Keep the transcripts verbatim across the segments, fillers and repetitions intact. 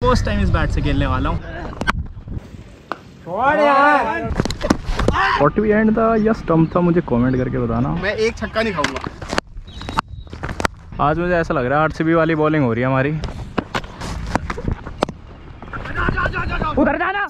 First time इस bat से खेलने वाला हूँ। फोर्टी एंड था या स्टंप था, मुझे कमेंट करके बताना। मैं एक छक्का नहीं खाऊंगा आज। मुझे ऐसा लग रहा है आरसीबी वाली बॉलिंग हो रही है हमारी। उधर जाना।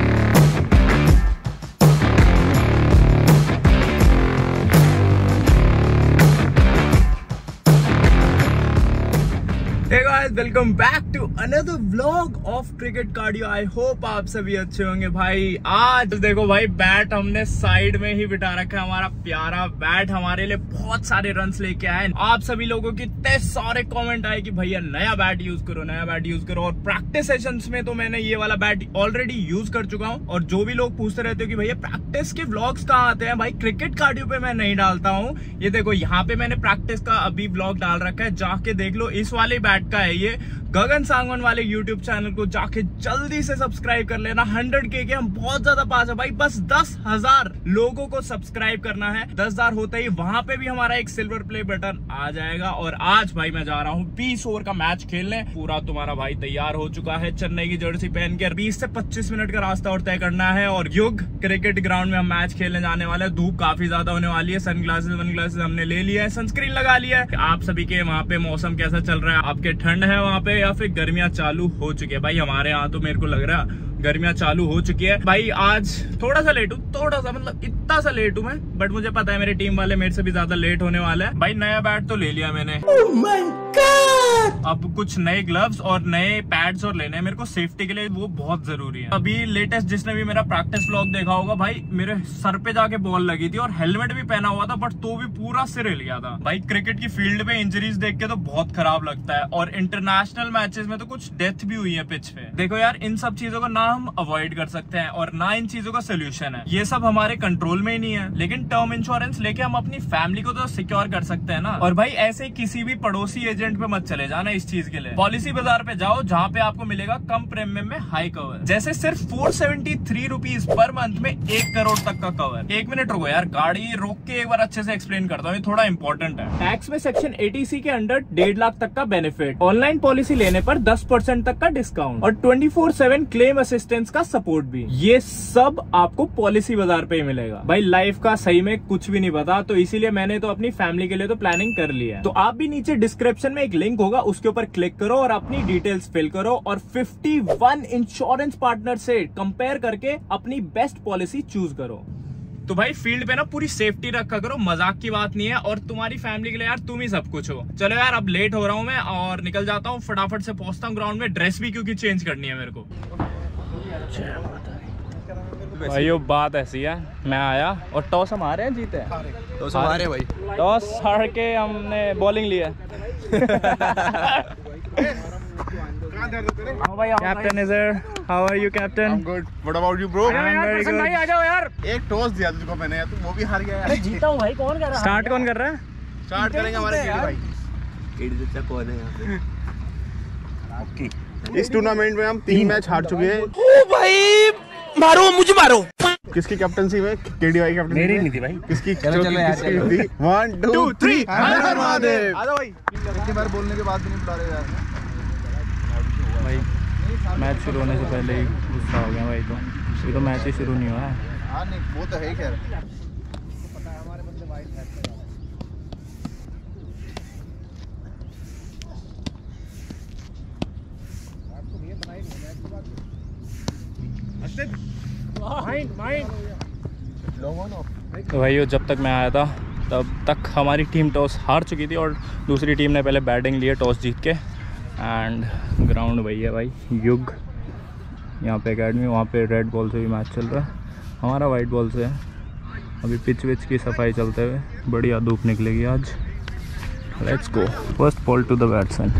Hey guys, welcome back to another vlog of Cricket Cardio. I hope आप सभी अच्छे होंगे भाई। आज देखो भाई, बैट हमने साइड में ही बिठा रखा है। हमारा प्यारा बैट हमारे लिए बहुत सारे रन्स लेके आए। आप सभी लोगों की इतने सारे कमेंट आए कि भैया नया बैट यूज करो, नया बैट यूज करो। और प्रैक्टिस सेशंस में तो मैंने ये वाला बैट ऑलरेडी यूज कर चुका हूँ। और जो भी लोग पूछते रहते हो कि भैया प्रैक्टिस के व्लॉग्स कहाँ आते हैं, भाई क्रिकेट कार्डियो पे मैं नहीं डालता हूँ। ये देखो यहाँ पे मैंने प्रैक्टिस का अभी व्लॉग डाल रखा है, जाके देख लो। इस वाले बैट का है ये। गगन सांगवान वाले यूट्यूब चैनल को जाके जल्दी से सब्सक्राइब कर लेना। हंड्रेड के के हम बहुत ज्यादा पास है भाई, बस दस हजार लोगों को सब्सक्राइब करना है। दस हजार होते ही वहां पे भी हमारा एक सिल्वर प्ले बटन आ जाएगा। और आज भाई मैं जा रहा हूँ बीस ओवर का मैच खेलने। पूरा तुम्हारा भाई तैयार हो चुका है चेन्नई की जर्सी पहन के। बीस से पच्चीस मिनट का रास्ता और तय करना है। और युग क्रिकेट ग्राउंड में हम मैच खेलने जाने वाले हैं। धूप काफी ज्यादा होने वाली है। सनग्लासेस वनग्लासेस हमने ले लिया है, सनस्क्रीन लगा लिया है। आप सभी के वहाँ पे मौसम कैसा चल रहा है? आपके ठंड है वहाँ पे या फिर गर्मियां चालू हो चुकी है? भाई हमारे यहाँ तो मेरे को लग रहा है गर्मियां चालू हो चुकी है। भाई आज थोड़ा सा लेट हूँ, थोड़ा सा मतलब इतना सा लेट हूँ मैं, बट मुझे पता है मेरी टीम वाले मेरे से भी ज्यादा लेट होने वाले हैं। भाई नया बैट तो ले लिया मैंने। oh my God! अब कुछ नए ग्लव्स और नए पैड्स और लेने हैं मेरे को सेफ्टी के लिए, वो बहुत जरूरी है। अभी लेटेस्ट जिसने भी मेरा प्रैक्टिस व्लॉग देखा होगा, भाई मेरे सर पे जाके बॉल लगी थी और हेलमेट भी पहना हुआ था, बट तो भी पूरा सिर हिल गया था। भाई क्रिकेट की फील्ड में इंजरीज देख के तो बहुत खराब लगता है। और इंटरनेशनल मैचेस में तो कुछ डेथ भी हुई है पिच पे। देखो यार, इन सब चीजों को ना हम अवॉइड कर सकते हैं और ना इन चीजों का सोल्यूशन है। ये सब हमारे कंट्रोल में ही नहीं है। लेकिन टर्म इंश्योरेंस लेके हम अपनी फैमिली को तो सिक्योर कर सकते हैं ना। और भाई ऐसे किसी भी पड़ोसी एजेंट पे मत चले जाना इस चीज के लिए। पॉलिसी बाजार पे जाओ, जहाँ पे आपको मिलेगा कम प्रीमियम में हाई कवर। जैसे सिर्फ four seventy three rupees per month में एक करोड़ तक का कवर। एक मिनट रुको यार, गाड़ी रोक के एक बार अच्छे से एक्सप्लेन करता हूँ, ये थोड़ा इंपॉर्टेंट है। टैक्स में सेक्शन एटीसी के अंडर डेढ़ लाख तक का बेनिफिट। ऑनलाइन पॉलिसी लेने पर दस परसेंट तक का डिस्काउंट और twenty four seven claim assistance का सपोर्ट भी। ये सब आपको पॉलिसी बाजार पे ही मिलेगा। भाई लाइफ का सही में कुछ भी नहीं पता, तो इसीलिए मैंने तो अपनी फैमिली के लिए तो प्लानिंग कर ली है। तो आप भी नीचे डिस्क्रिप्शन में एक लिंक होगा, उसके ऊपर क्लिक करो और अपनी डिटेल्स फिल करो और इक्यावन इंश्योरेंस पार्टनर से कंपेयर करके अपनी बेस्ट पॉलिसी चूज करो। तो भाई फील्ड पे ना पूरी सेफ्टी रखा करो, मजाक की बात नहीं है। और तुम्हारी फैमिली के लिए यार तुम ही सब कुछ हो। चलो यार, अब लेट हो रहा हूँ मैं और निकल जाता हूँ, फटाफट से पहुंचता हूँ ग्राउंड में। ड्रेस भी क्योंकि चेंज करनी है मेरे को। भाई वो बात ऐसी है, मैं आया और टॉस हम हारे हैं, जीते हैं। टॉस हमारे भाई, टॉस हार के हमने बॉलिंग लिया। Captain is here, how are you captain? I am good, what about you bro? I am very good. भाई आ जाओ यार। एक टॉस दिया तुझको मैंने यार, तुम वो भी हार गया यार। जीता हूं भाई, कौन कर रहा है? स्टार्ट कौन कर रहा है? स्टार्ट करेंगे हमारे केडी भाई। केडी चाचा कौन है यहाँ पे? ओके, इस टूर्नामेंट में हम तीन मैच हार चुके हैं। ओ भाई मारो, मुझे मारो। किसकी कैप्टनसी में? केडी भाई कैप्टन मेरी नहीं थी भाई। किसकी? चलो चलो यार, चलो। वन टू थ्री, हर हर महादेव। आ जाओ भाई। इतनी बार बोलने के बाद भी नहीं बुला रहे यार। भाई मैच शुरू होने से पहले ही गुस्सा हो गया भाई। तो अभी तो मैच ही शुरू नहीं हुआ है। हाँ नहीं, वो तो है खैर। तो भाई जब तक मैं आया था तब तक हमारी टीम टॉस हार चुकी थी और दूसरी टीम ने पहले बैटिंग ली है टॉस जीत के। एंड ग्राउंड वही है भाई, युग यहाँ पे एकेडमी, वहाँ पे रेड बॉल से भी मैच चल रहा है, हमारा वाइट बॉल से है। अभी पिच विच की सफाई चलते हुए बढ़िया धूप निकलेगी आज। Let's go, first ball to the batsman.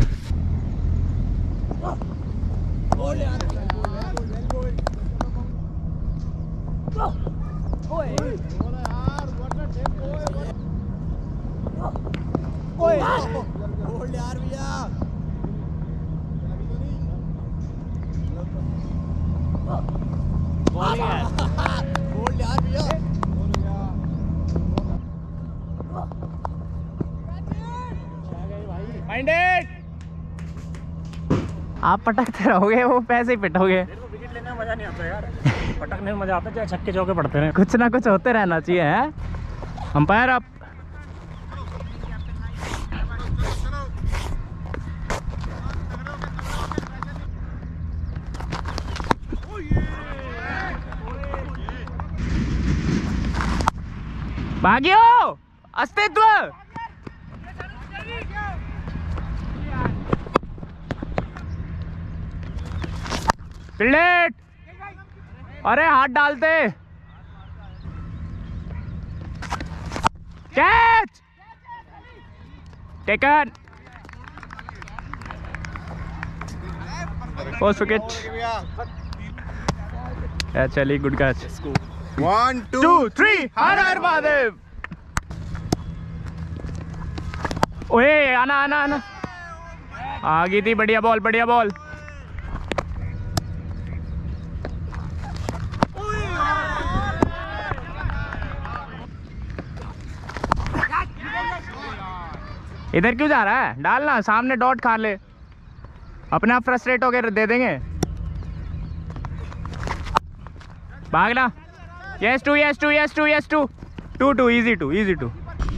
आप पटकते रहोगे, वो पैसे ही पिटोगे। विकेट लेने में मजा नहीं आता यार, पटकने में मजा आता है, चाहे छक्के चौके पड़ते रहे। कुछ ना कुछ होते रहना चाहिए है। अंपायर आप भाग्यो अस्तित्व। प्लेट, अरे हाथ डालते। Catch taken, first wicket. चलिए, good catch. One two two three, हर हर महादेव। ओए आना आना आना, आ गई थी। बढ़िया बॉल, बढ़िया बॉल। इधर क्यों जा रहा है? डालना, सामने डॉट खा ले, अपने आप फ्रस्ट्रेट होकर दे देंगे। भागना। Yes two, yes two, yes two, yes two, two two, easy two, easy two.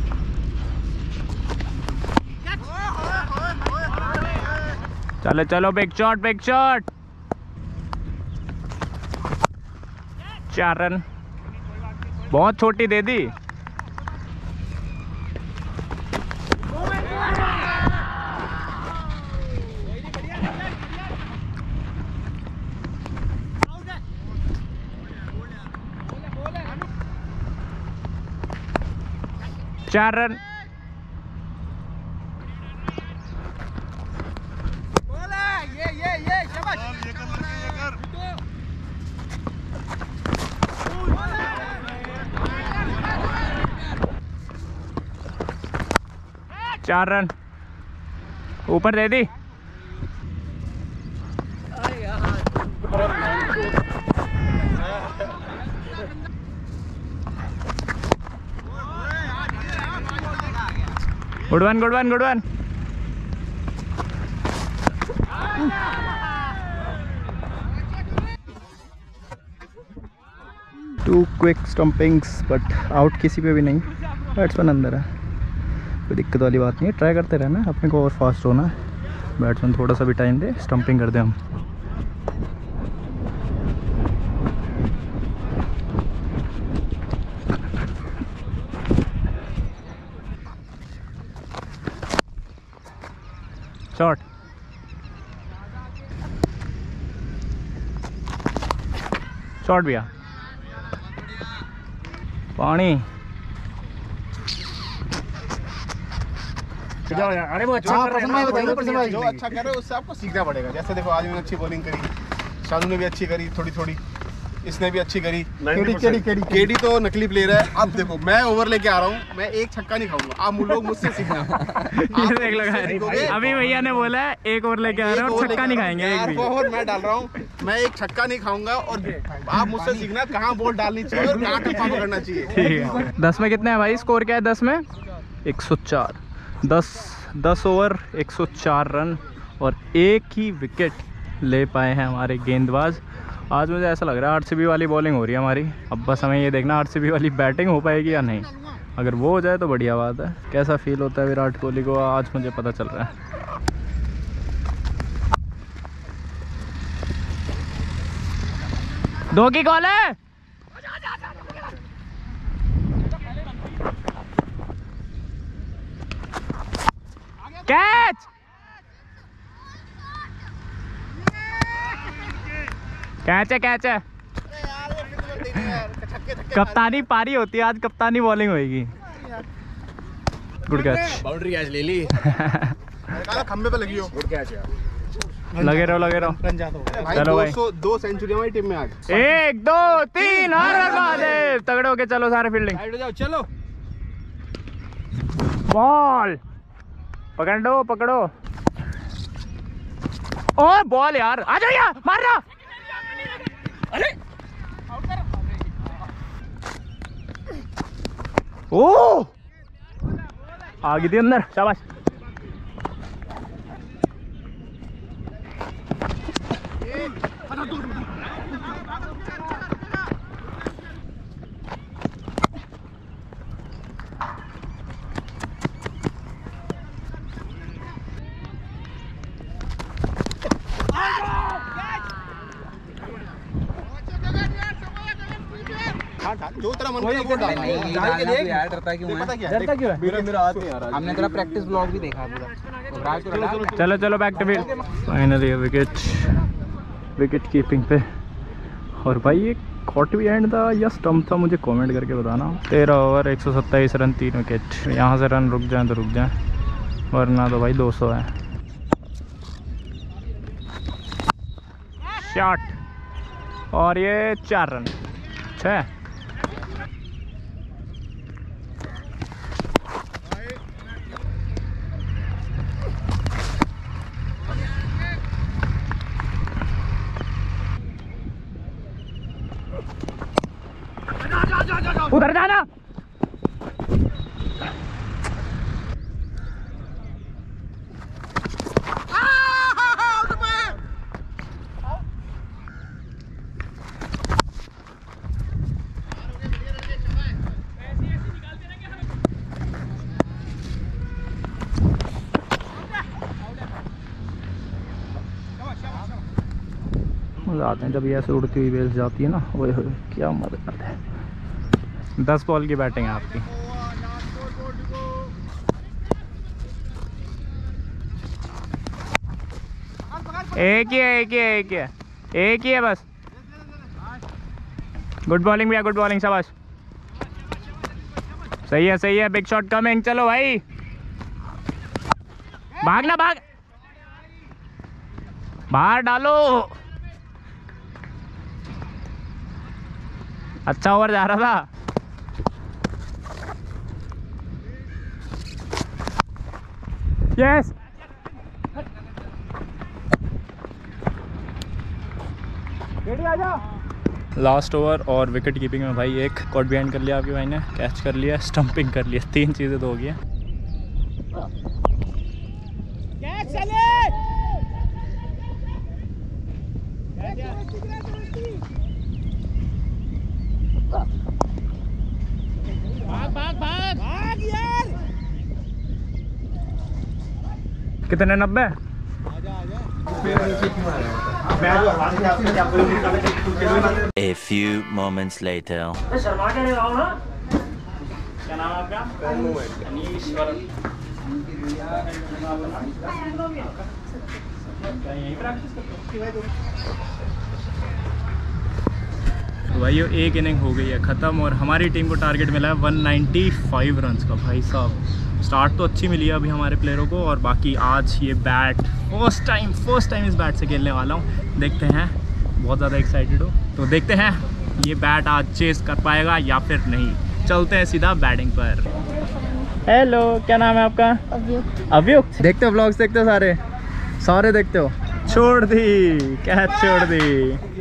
चलो चलो, बिग शॉट, बिग शॉट। चार रन, बहुत छोटी दे दी। चार रन। ये ये ये शाबाश। चार रन, ऊपर दे दी। Good one, good one, good one. Two quick stumpings, but out किसी पे भी नहीं। बैट्समैन अंदर है, कोई दिक्कत वाली बात नहीं है। ट्राई करते रहना, अपने को और फास्ट होना है। बैट्समैन थोड़ा सा भी टाइम दे, स्टंपिंग कर दे हम। शॉट, शॉट भैया। पानी। अरे वो अच्छा हाँ, कर रहे हैं प्रसन्न ना, भाई बताइए, कोई प्रसन्न भाई। नहीं जो अच्छा कर रहे हो उससे आपको सीखना पड़ेगा। जैसे देखो, आज मैंने अच्छी बॉलिंग करी, शानू ने भी अच्छी करी थोड़ी थोड़ी, इसने भी अच्छी करी। केडी केडी केडी केडी तो नकली प्लेयर है। अब देखो, मैं ओवर लेके आ रहा हूँ, मैं एक छक्का नहीं खाऊंगा। आप लोग मुझसे सीखना। ये देख लो गाइस, अभी भैया ने बोला है एक ओवर लेके आ रहे हैं और छक्का नहीं खाएंगे एक भी। ओवर मैं डाल रहा हूँ, मैं एक छक्का नहीं खाऊंगा। और आप मुझसे सीखना कहाँ बॉल डालनी चाहिए और कहाँ टप्पा पकड़ना चाहिए। ठीक है। दस में कितने हैं भाई? स्कोर क्या है दस में? एक सौ चार। दस दस ओवर एक सौ चार रन और एक ही विकेट ले पाए हैं हमारे गेंदबाज। आज मुझे ऐसा लग रहा है आरसीबी वाली बॉलिंग हो रही है हमारी। अब बस हमें ये देखना आरसीबी वाली बैटिंग हो पाएगी या नहीं। अगर वो हो जाए तो बढ़िया बात है। कैसा फील होता है विराट कोहली को, आज मुझे पता चल रहा है। दो की कॉल है। कैच, कैच है, कैच है। कप्तानी पारी होती है आज, कप्तानी बॉलिंग होगी। गुड कैच, बाउंड्री कैच ले ली। खंबे पे लगी हो। गुड कैच यार। लगे रहो, लगे रहो। चलो भाई, दो सेंचुरी हमारी टीम में आज। एक दो तीन, हर हर महादेव। तगड़े होके चलो सारे फील्डिंग। जाओ, चलो। बॉल पकड़ो, पकड़ो। ओ बॉल यार, आ जाओ यार, मार रहा। अरे ओ, आ गई थी अंदर, शाबाश। डाल डाल जो तेरा मन करे वो डाल डाल के देख यार। डरता क्यों है? पता क्या डरता क्यों है? मेरा मेरा हाथ नहीं आ रहा। हमने तेरा प्रैक्टिस ब्लॉग भी देखा पूरा। चलो चलो back to field. Finally wicket wicket keeping पे। और भाई ये कॉट भी एंड था या स्टम्प था, मुझे कमेंट करके बताना। तेरह ओवर एक सौ सत्ताईस रन तीन विकेट। यहाँ से रन रुक जाए तो रुक जाए, वरना तो भाई दो सौ है। शॉट और ये चार रन छः। उधर जाना। मज़ा आते हैं जब ये ऐसे उड़ती हुई बेल्स जाती है ना, ओए होए क्या मज़ा आता है। दस बॉल की बैटिंग है आपकी। एक ही है एक ही है एक ही है एक ही है बस। गुड बॉलिंग भैया, गुड बॉलिंग, शाबाश। सही है सही है, बिग शॉट कमिंग। चलो भाई भागना, भाग बाहर डालो। अच्छा ओवर जा रहा था। यस लास्ट ओवर और विकेट कीपिंग में भाई एक कॉट बिहाइंड कर लिया आपके भाई ने, कैच कर लिया, स्टंपिंग कर लिया, तीन चीज़ें तो हो गई हैं। भाग भाग भाग यार। कितने? नब्बे। A few moments later. Sharma के नहीं आओ ना। क्या नाम है आपका? अनीश्वर। यहीं प्रैक्टिस करते हो? तो भाई ये एक इनिंग हो गई है ख़त्म और हमारी टीम को टारगेट मिला है एक सौ पचानवे रन्स का। भाई साहब स्टार्ट तो अच्छी मिली है अभी हमारे प्लेयरों को, और बाकी आज ये bat first time first time इस बैट से खेलने वाला हूँ। देखते हैं, बहुत ज़्यादा एक्साइटेड हो तो देखते हैं ये बैट आज चेस कर पाएगा या फिर नहीं। चलते हैं सीधा बैटिंग पर। हेलो, क्या नाम है आपका? अभियुक्त। अभियुक्त, देखते हो व्लॉग्स? देखते हो सारे सारे देखते हो? छोड़ दी, क्या छोड़ दी।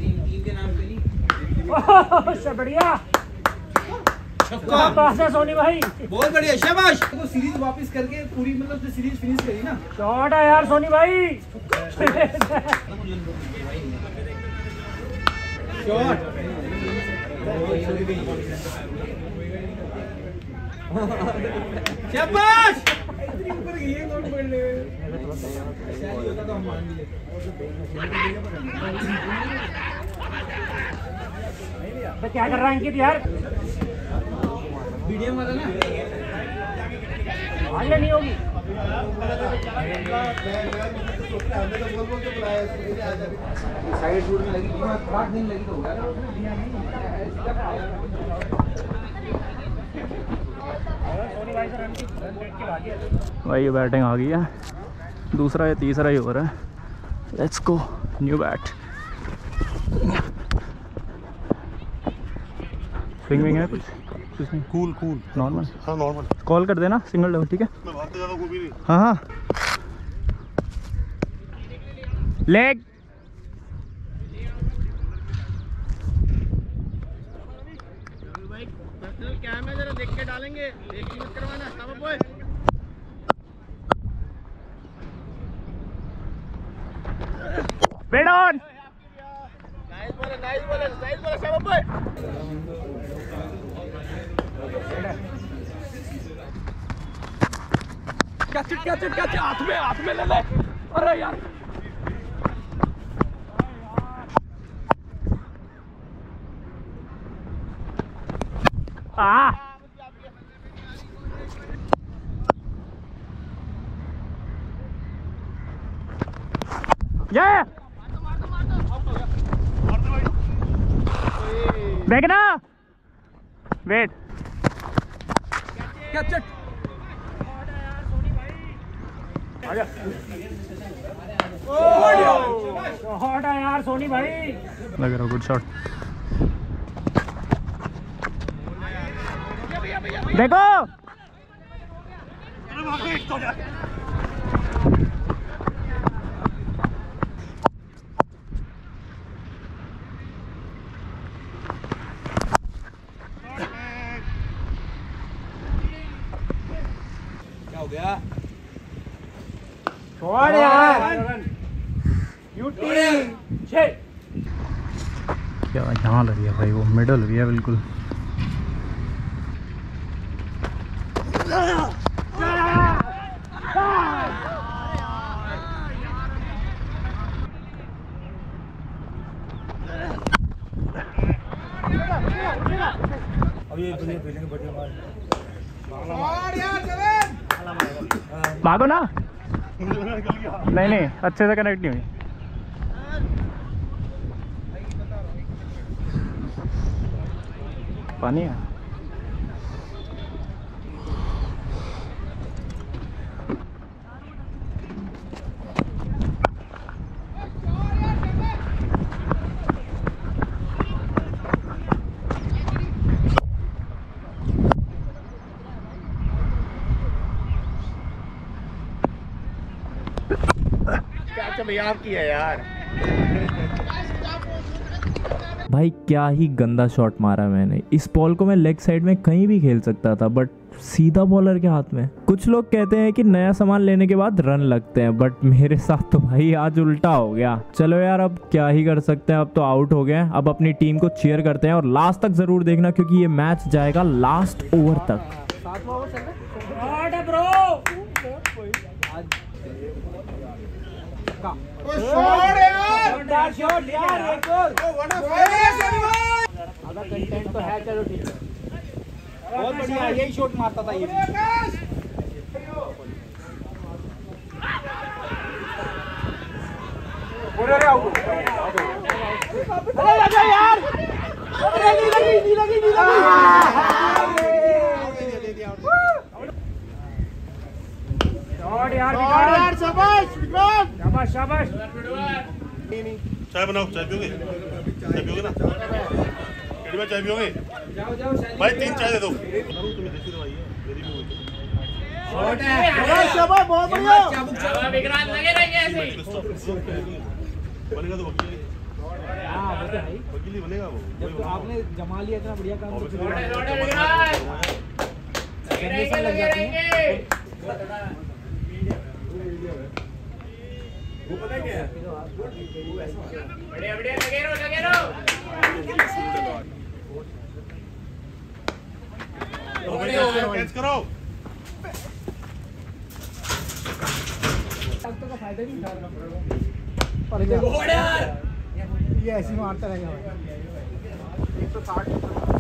बढ़िया पास है सोनी भाई, बहुत बढ़िया, शाबाश। तो सीरीज वापस करके पूरी मतलब जो सीरीज फिनिश करी ना। शॉट है यार सोनी भाई। शॉट शाबाश। ऊपर ये नोट पड़ ले। तो क्या कर रहा है अंकित यार? मीडियम वाला ना आगे नहीं होगी। साइड शूट में लगी, बात नहीं लगी तो होगा। भाई बैटिंग आ गई है, दूसरा या तीसरा ही हो रहा है। Let's go, new bat. Swing wing है कुछ? कुछ नहीं, कूल कूल नॉर्मल। हाँ नॉर्मल। कॉल कर देना सिंगल डबल, ठीक है? मैं भागते ज़्यादा को भी नहीं। हाँ हाँ। लेग कैमरा जरा देख के डालेंगे, एक ही मत करवाना। Stop boy. Bed on. Nice ball, nice ball, nice ball, stop boy. Catch catch catch, हाथ में हाथ में ले ले। अरे यार देखना वेट क्या चट शॉट है यार सोनी भाई, लग रहा गुड शॉट। देखो क्या हो गया? छोड़ यार क्या यहाँ लग गया भाई, वो मिडल भी है बिल्कुल। भागो ना, नहीं नहीं अच्छे से कनेक्ट नहीं हुई। पानी है आपकी है यार भाई। क्या ही गंदा शॉट मारा मैंने। इस बॉल को मैं लेग साइड में कहीं भी खेल सकता था, बट सीधा बॉलर के हाथ में। कुछ लोग कहते हैं कि नया सामान लेने के बाद रन लगते हैं, बट मेरे साथ तो भाई आज उल्टा हो गया। चलो यार अब क्या ही कर सकते हैं, अब तो आउट हो गए। अब अपनी टीम को चीयर करते हैं और लास्ट तक जरूर देखना क्योंकि ये मैच जाएगा लास्ट ओवर तक। कंटेंट तो है, चलो ठीक है, बहुत बढ़िया, यही शॉट मारता था ये। अरे लगा यार, अरे नहीं लगी नहीं लगी नहीं लगी यार, यार शाबाश शाबाश शाबाश। चाय बनाओ, चाय पियोगे? चाय पियोगे ना? केडी में चाय पियोगे? जाओ जाओ भाई तीन चाय दे दो। शाबाश बहुत बढ़िया। लगे रहेंगे ऐसे ही। बनेगा तो वकील, हाँ वो तो है ही। वकील बनेगा वो। जब तो आपने जमा लिया इतना बढ़िया काम, तो लग जाती है। वो पता क्या है? बढ़िया बढ़िया लगे रहो लगे रहो। कैच करो। तक तो फायदा नहीं उठाना पड़ेगा। ये ऐसे मारता रहेगा एक सौ साठ।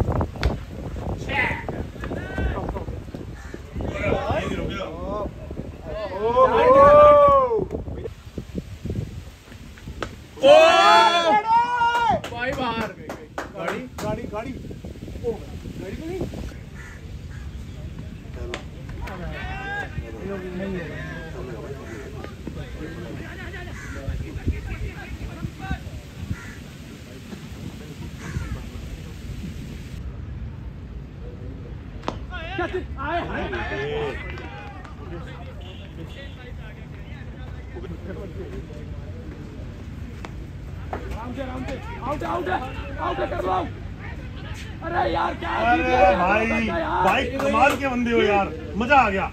भाई बाहर गाड़ी गाड़ी गाड़ी ओ गाड़ी को नहीं आए हाय राम से राम से आउट आउट आउट कर लो। अरे यार क्या अरे भाई भाई कमाल के बंदे हो यार, मजा आ गया।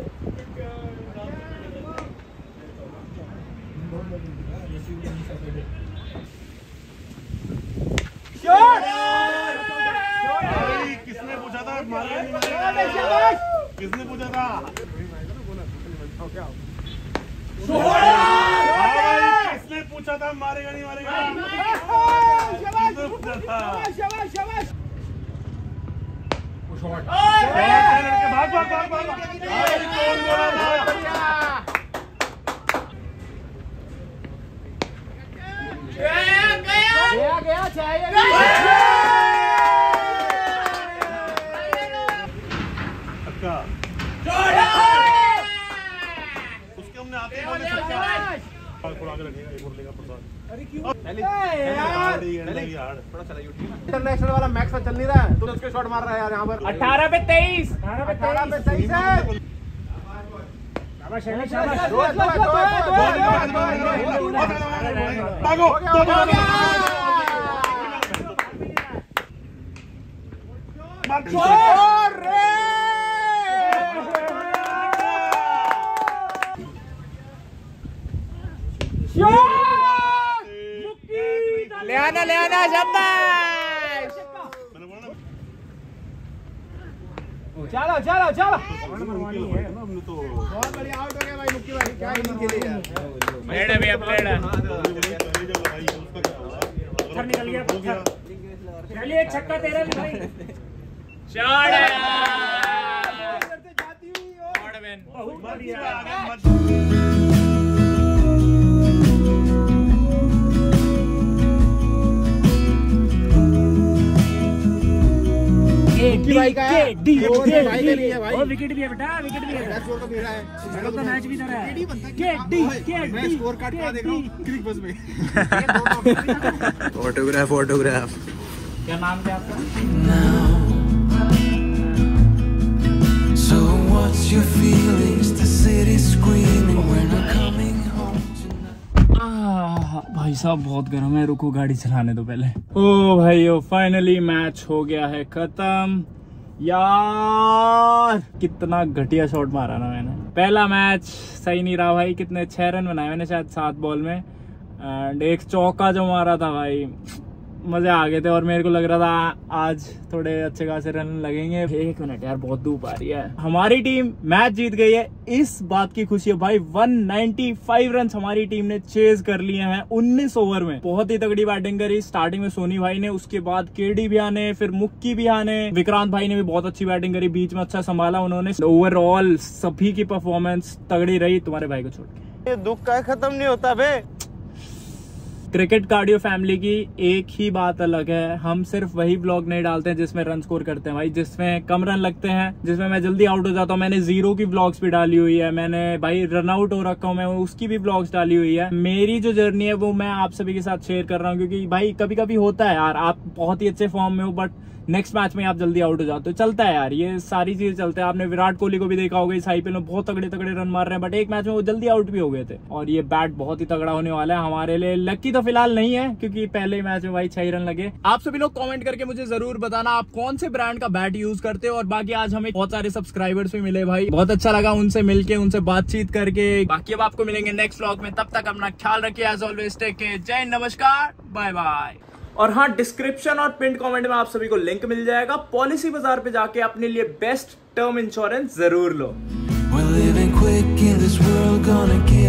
किसने पूछा था मारेगा नहीं मारेगा? किसने पूछा था? किसने पूछा था मारेगा नहीं मारेगा? किसने पूछा था? भाग भाग भाग भाग कौन बोला था? गया गया चाहिए। आगे रखेगा, एक और लेगा प्रसाद। अरे क्यों? थोड़ा चलाइए, ठीक है। इंटरनेशनल वाला मैक्स चल नहीं रहा है, तो उसके शॉट मार रहा है यार यहाँ पर। अठारह पे तेईस अठारह पे अठारह पे तेईस। तेईस है। शाबाश शाबाश शाबाश। दो, दो, दो, दो, दो, भागो, दो, दो, दो। ले आना ले आना शाबाश। चलो चलो चलो। हमने तो बहुत बढ़िया आउट हो गया भाई मुक्की भाई, क्या इनिंग खेली यार। प्लेड है भैया, प्लेड है। पत्थर निकल गया पत्थर। चलिए एक छक्का तेरा भी भाई। शॉट है। जाती हुई और शॉट विन। बहुत बढ़िया। मुक्की भाई का है। डी ये वो तो भाई का नहीं है भाई। और विकेट भी है बेटा, विकेट भी है। मैच स्कोर तो मेरा है। मैच तो मैच भी धरा है। केडी बनता है के डी के मैं डी स्कोर कार्ड कहाँ देख रहा हूँ क्रिक बस में। फोटोग्राफ फोटोग्राफ क्या नाम क्या आपका? So what's your feelings? The city screaming, we're not coming home tonight. आह, भाई साहब बहुत गर्म है, रुको गाड़ी चलाने दो पहले। ओ भाई ओ फाइनली मैच हो गया है खत्म। यार कितना घटिया शॉट मारा ना मैंने। पहला मैच सही नहीं रहा भाई, कितने छह रन बनाए मैंने शायद सात बॉल में, एंड एक चौका जो मारा था भाई मजे आ गए थे, और मेरे को लग रहा था आज थोड़े अच्छे खासे रन लगेंगे। एक मिनट यार, बहुत धूप आ रही है। हमारी टीम मैच जीत गई है, इस बात की खुशी है भाई। एक सौ पचानवे रन हमारी टीम ने चेज कर लिए हैं उन्नीस ओवर में। बहुत ही तगड़ी बैटिंग करी स्टार्टिंग में सोनी भाई ने, उसके बाद केडी भी आने, फिर मुक्की भी आने, विक्रांत भाई ने भी बहुत अच्छी बैटिंग करी, बीच में अच्छा संभाला उन्होंने। ओवरऑल सभी की परफॉर्मेंस तगड़ी रही तुम्हारे भाई को छोड़ के। ये दुख का खत्म नहीं होता बे। क्रिकेट कार्डियो फैमिली की एक ही बात अलग है, हम सिर्फ वही ब्लॉग नहीं डालते हैं जिसमें रन स्कोर करते हैं भाई, जिसमें कम रन लगते हैं, जिसमें मैं जल्दी आउट हो जाता हूँ। मैंने जीरो की ब्लॉग्स भी डाली हुई है, मैंने भाई रन आउट हो रखा हूँ मैं, उसकी भी ब्लॉग्स डाली हुई है। मेरी जो जर्नी है वो मैं आप सभी के साथ शेयर कर रहा हूँ, क्योंकि भाई कभी कभी होता है यार, आप बहुत ही अच्छे फॉर्म में हो बट नेक्स्ट मैच में आप जल्दी आउट हो जाते हो, चलता है यार, ये सारी चीज चलते हैं। आपने विराट कोहली को भी देखा होगा, इस आईपीएल में बहुत तगड़े तगड़े रन मार रहे हैं, बट एक मैच में वो जल्दी आउट भी हो गए थे। और ये बैट बहुत ही तगड़ा होने वाला है हमारे लिए। लकी तो फिलहाल नहीं है, क्योंकि पहले मैच में भाई छह रन लगे। आप सभी लोग कमेंट करके मुझे जरूर बताना आप कौन से ब्रांड का बैट यूज करते हो। और बाकी आज हमें बहुत सारे सब्सक्राइबर्स भी मिले भाई, बहुत अच्छा लगा उनसे मिलके, उनसे बातचीत करके। बाकी अब आपको मिलेंगे नेक्स्ट व्लॉग में, तब तक अपना ख्याल रखिए। एज ऑलवेज टेक केयर, जय हिंद, नमस्कार, बाय बाय। और हाँ, डिस्क्रिप्शन और पिन कमेंट में आप सभी को लिंक मिल जाएगा, पॉलिसी बाजार पे जाके अपने लिए बेस्ट टर्म इंश्योरेंस जरूर लो। We're living quick in this world, gonna get